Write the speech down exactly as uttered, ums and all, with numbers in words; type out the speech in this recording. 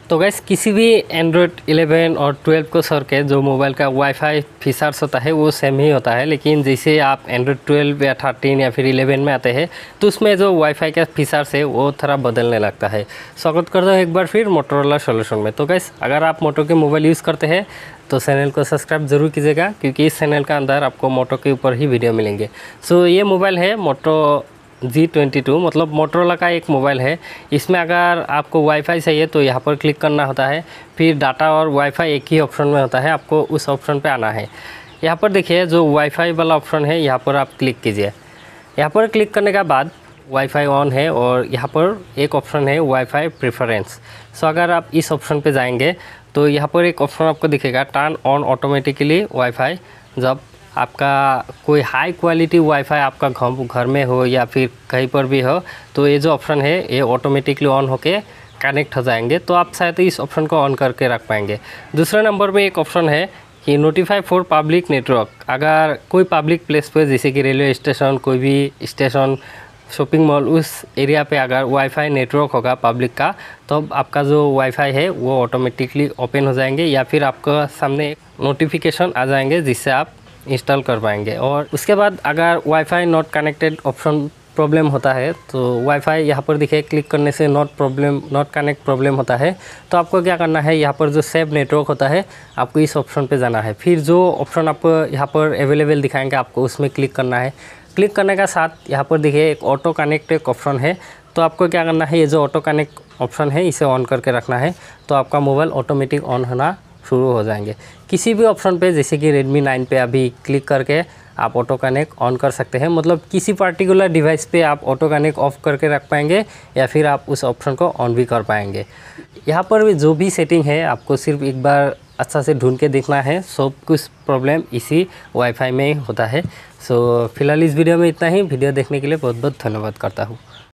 तो गैस किसी भी एंड्रॉयड इलेवन और ट्वेल्व को छोड़ के जो मोबाइल का वाईफाई फीचर्स होता है वो सेम ही होता है, लेकिन जैसे आप एंड्रॉयड ट्वेल्व या थर्टीन या फिर इलेवन में आते हैं तो उसमें जो वाईफाई का फीचर्स है वो थोड़ा बदलने लगता है। स्वागत करता हूँ एक बार फिर मोटोरोला सॉल्यूशन में। तो गैस अगर आप मोटो के मोबाइल यूज़ करते हैं तो चैनल को सब्सक्राइब ज़रूर कीजिएगा, क्योंकि इस चैनल का अंदर आपको मोटो के ऊपर ही वीडियो मिलेंगे। सो ये मोबाइल है मोटो जी ट्वेंटी टू, मतलब मोटोरोला का एक मोबाइल है। इसमें अगर आपको वाईफाई चाहिए तो यहाँ पर क्लिक करना होता है, फिर डाटा और वाईफाई एक ही ऑप्शन में होता है, आपको उस ऑप्शन पे आना है। यहाँ पर देखिए जो वाईफाई वाला ऑप्शन है यहाँ पर आप क्लिक कीजिए। यहाँ पर क्लिक करने के बाद वाईफाई ऑन है और यहाँ पर एक ऑप्शन है वाईफाई प्रेफरेंस। सो अगर आप इस ऑप्शन पे जाएंगे तो यहाँ पर एक ऑप्शन आपको दिखेगा टर्न ऑन ऑटोमेटिकली वाईफाई। जब आपका कोई हाई क्वालिटी वाईफाई आपका घर घर में हो या फिर कहीं पर भी हो तो ये जो ऑप्शन है ये ऑटोमेटिकली ऑन होके कनेक्ट हो जाएंगे, तो आप शायद इस ऑप्शन को ऑन करके रख पाएंगे। दूसरे नंबर पे एक ऑप्शन है कि नोटिफाई फॉर पब्लिक नेटवर्क। अगर कोई पब्लिक प्लेस पे जैसे कि रेलवे स्टेशन, कोई भी स्टेशन, शॉपिंग मॉल, उस एरिया पे अगर वाईफाई नेटवर्क होगा पब्लिक का तो आपका जो वाईफाई है वो ऑटोमेटिकली ओपन हो जाएंगे या फिर आपको सामने नोटिफिकेशन आ जाएंगे जिससे आप इंस्टॉल कर पाएंगे। और उसके बाद अगर WiFi not connected option problem होता है तो वाईफाई यहाँ पर दिखे क्लिक करने से not problem not connect problem होता है, तो आपको क्या करना है, यहाँ पर जो सेव नेटवर्क होता है आपको इस ऑप्शन पे जाना है। फिर जो ऑप्शन आपको यहाँ पर अवेलेबल दिखाएंगे आपको उसमें क्लिक करना है। क्लिक करने का साथ यहाँ पर देखिए एक ऑटो कनेक्ट एक ऑप्शन है, तो आपको क्या करना है, ये जो ऑटो कनेक्ट ऑप्शन है इसे ऑन करके रखना है, तो आपका मोबाइल ऑटोमेटिक ऑन होना शुरू हो जाएंगे। किसी भी ऑप्शन पे जैसे कि रेडमी नाइन पे अभी क्लिक करके आप ऑटो कनेक्ट ऑन कर सकते हैं, मतलब किसी पार्टिकुलर डिवाइस पे आप ऑटो कनेक्ट ऑफ करके रख पाएंगे या फिर आप उस ऑप्शन को ऑन भी कर पाएंगे। यहाँ पर भी जो भी सेटिंग है आपको सिर्फ एक बार अच्छा से ढूंढ के देखना है, सब कुछ प्रॉब्लम इसी वाईफाई में ही होता है। सो फिलहाल इस वीडियो में इतना ही। वीडियो देखने के लिए बहुत बहुत धन्यवाद करता हूँ।